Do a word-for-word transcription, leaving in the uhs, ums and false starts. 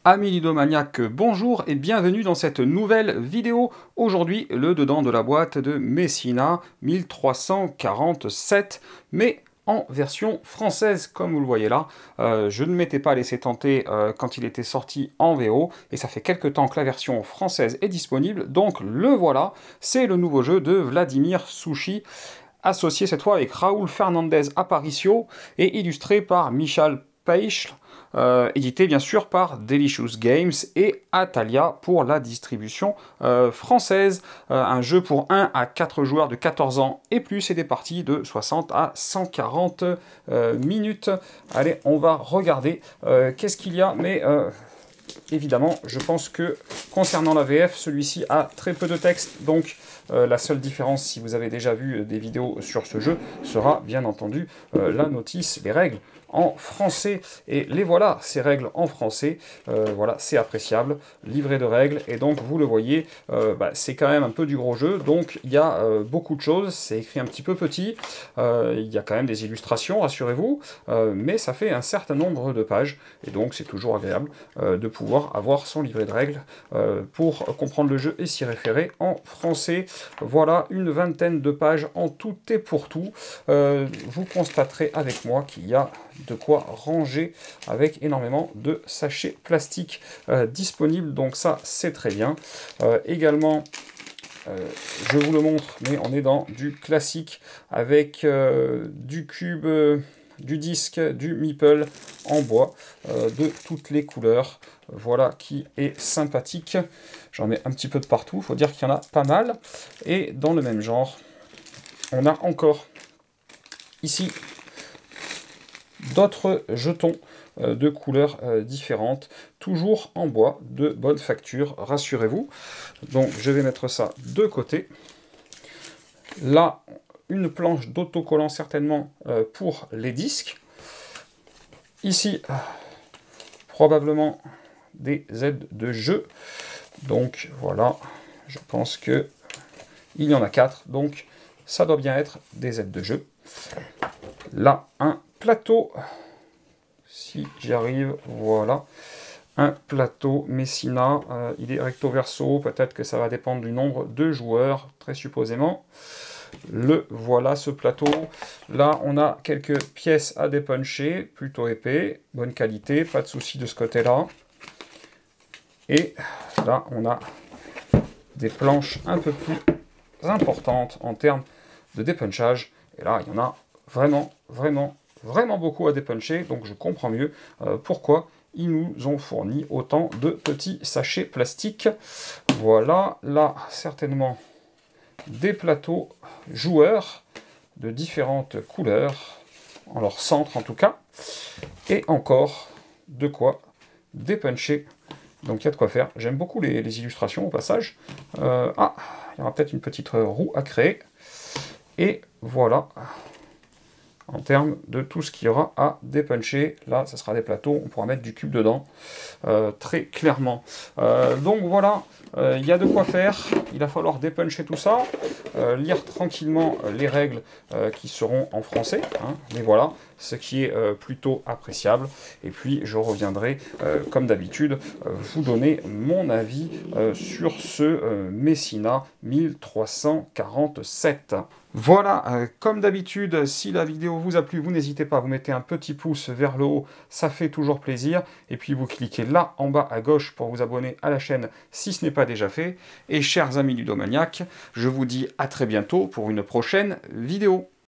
Amis ludomaniaques, bonjour et bienvenue dans cette nouvelle vidéo. Aujourd'hui, le dedans de la boîte de Messina mille trois cent quarante-sept, mais en version française, comme vous le voyez là. Euh, je ne m'étais pas laissé tenter euh, quand il était sorti en V O, et ça fait quelques temps que la version française est disponible, donc le voilà. C'est le nouveau jeu de Vladimir Sushi, associé cette fois avec Raúl Fernández Aparicio, et illustré par Michal Paich. Euh, édité bien sûr par Delicious Games et Atalia pour la distribution euh, française. Euh, un jeu pour un à quatre joueurs de quatorze ans et plus et des parties de soixante à cent quarante euh, minutes. Allez, on va regarder euh, qu'est-ce qu'il y a, mais euh, évidemment, je pense que concernant la V F, celui-ci a très peu de texte, donc euh, la seule différence, si vous avez déjà vu des vidéos sur ce jeu, sera bien entendu euh, la notice, les règles en français. Et les voilà, ces règles en français, euh, voilà, c'est appréciable, livret de règles, et donc vous le voyez, euh, bah, c'est quand même un peu du gros jeu, donc il y a euh, beaucoup de choses, c'est écrit un petit peu petit, euh, il y a quand même des illustrations, rassurez-vous, euh, mais ça fait un certain nombre de pages, et donc c'est toujours agréable euh, de pouvoir avoir son livret de règles euh, pour comprendre le jeu et s'y référer en français. Voilà, une vingtaine de pages en tout et pour tout. Euh, vous constaterez avec moi qu'il y a de quoi ranger avec énormément de sachets plastiques euh, disponibles, donc ça c'est très bien. Euh, également, euh, je vous le montre, mais on est dans du classique avec euh, du cube, euh, du disque, du meeple en bois euh, de toutes les couleurs. Voilà qui est sympathique. J'en mets un petit peu de partout, il faut dire qu'il y en a pas mal. Et dans le même genre, on a encore ici d'autres jetons euh, de couleurs euh, différentes, toujours en bois, de bonne facture, rassurez-vous. Donc je vais mettre ça de côté. Là, une planche d'autocollant certainement euh, pour les disques. Ici, probablement des aides de jeu. Donc voilà, je pense que il y en a quatre, donc ça doit bien être des aides de jeu. Là, un plateau, si j'y arrive, voilà, un plateau Messina, euh, il est recto verso, peut-être que ça va dépendre du nombre de joueurs, très supposément. Le voilà, ce plateau. Là, on a quelques pièces à dépuncher, plutôt épais, bonne qualité, pas de souci de ce côté-là. Et là, on a des planches un peu plus importantes en termes de dépunchage. Et là, il y en a vraiment, vraiment, vraiment beaucoup à dépuncher. Donc, je comprends mieux euh, pourquoi ils nous ont fourni autant de petits sachets plastiques. Voilà, là, certainement, des plateaux joueurs de différentes couleurs, en leur centre en tout cas. Et encore de quoi dépuncher. Donc il y a de quoi faire. J'aime beaucoup les, les illustrations au passage. Euh, ah, il y aura peut-être une petite roue à créer. Et voilà, en termes de tout ce qu'il y aura à dépuncher. Là, ça sera des plateaux, on pourra mettre du cube dedans, euh, très clairement. Euh, donc voilà, euh, il y a de quoi faire. Il va falloir dépuncher tout ça, euh, lire tranquillement les règles euh, qui seront en français. Hein, mais voilà, ce qui est euh, plutôt appréciable. Et puis, je reviendrai, euh, comme d'habitude, euh, vous donner mon avis euh, sur ce euh, Messina mille trois cent quarante-sept. Voilà, euh, comme d'habitude, si la vidéo vous a plu, vous n'hésitez pas, vous mettez un petit pouce vers le haut, ça fait toujours plaisir. Et puis, vous cliquez là, en bas à gauche, pour vous abonner à la chaîne, si ce n'est pas déjà fait. Et chers amis ludomaniaques, je vous dis à très bientôt pour une prochaine vidéo.